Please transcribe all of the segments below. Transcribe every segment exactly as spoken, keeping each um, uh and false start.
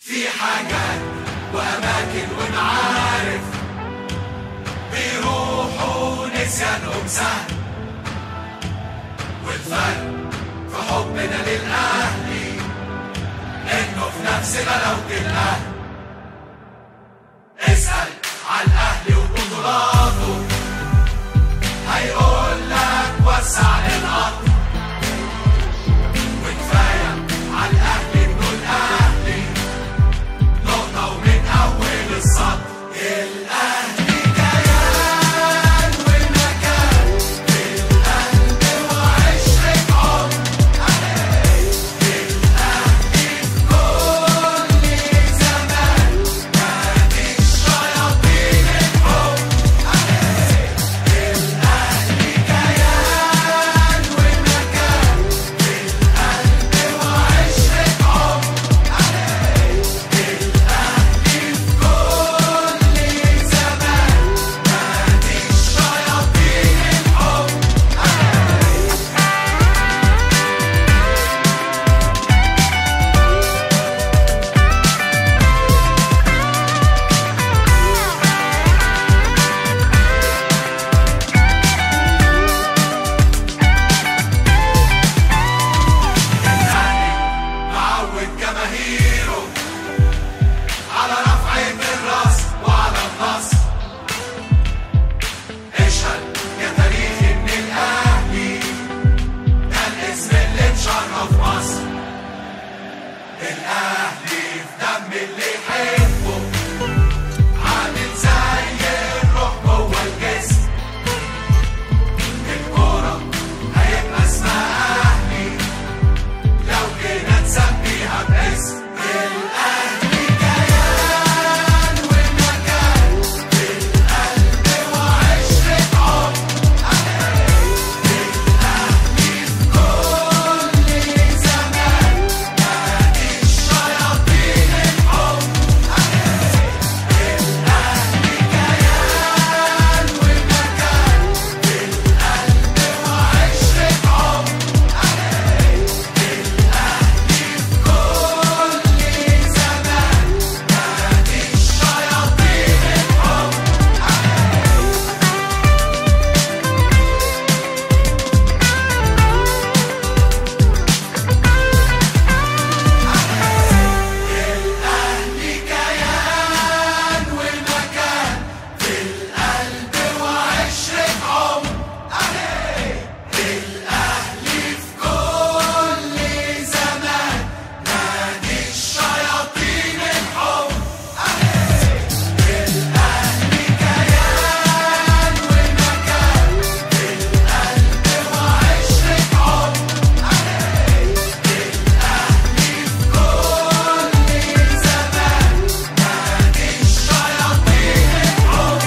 في حاجات وأماكن ونعارف بيروحوا نسيانهم سهل، والفرق في حبنا للأهلي إنه في نفس غلاوة الأهل. اسأل على الأهلي وبطولاته هيقول لك وسع للقطر، وكفاية على الأهلي إنه الأهلي نقطة ومن أول السطر. الأهلي كيان والمكان في القلب وعشرة عمر، الأهلي في كل زمان نادي الشياطين الحب. الأهلي كيان والمكان في القلب وعشرة عمر، الأهلي في كل زمان نادي الشياطين الحب. الأهلي معود جماهيره على رفعة الراس وعلى النصر. اشهد يا تاريخ إن الأهلي ده الاسم اللي مشرف مصر. الأهلي في دم اللي يحبه، عامل زي الروح جوه الجسم. الكورة هيبقى اسمها أهلي لو جينا نسميها باسم. الأهلي كيان والمكان في القلب وعشرة عمر، الأهلي في كل زمان نادي الشياطين الحب. الأهلي كيان والمكان في القلب وعشرة عمر، الأهلي في كل زمان نادي الشياطين الحب. الأهلي كيان والمكان في القلب وعشرة عمر، الأهلي في كل زمان نادي الشياطين الحب. الأهلي كيان والمكان في القلب وعشرة عمر، الأهلي في كل زمان نادي الشياطين الحب.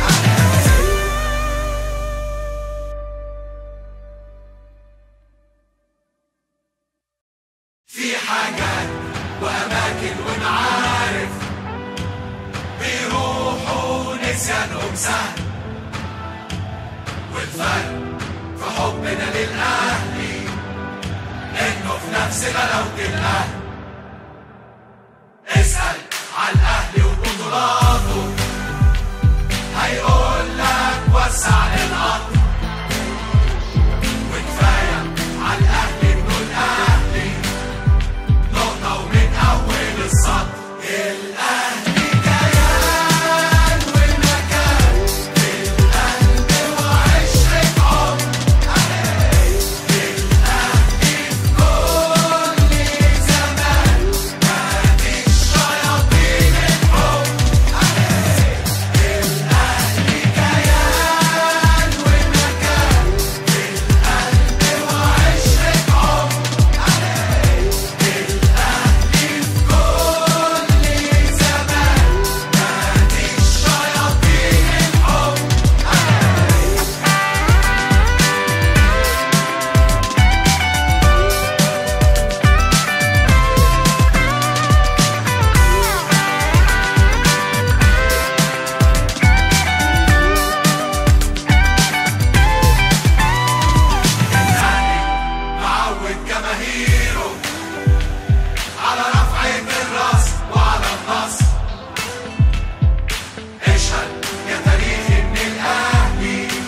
في حاجات وأماكن ونعارف بيروحوا نسيانهم سهل، والفرق في حبنا للأهلي إنه في نفس غلاوة الأهل. اسأل على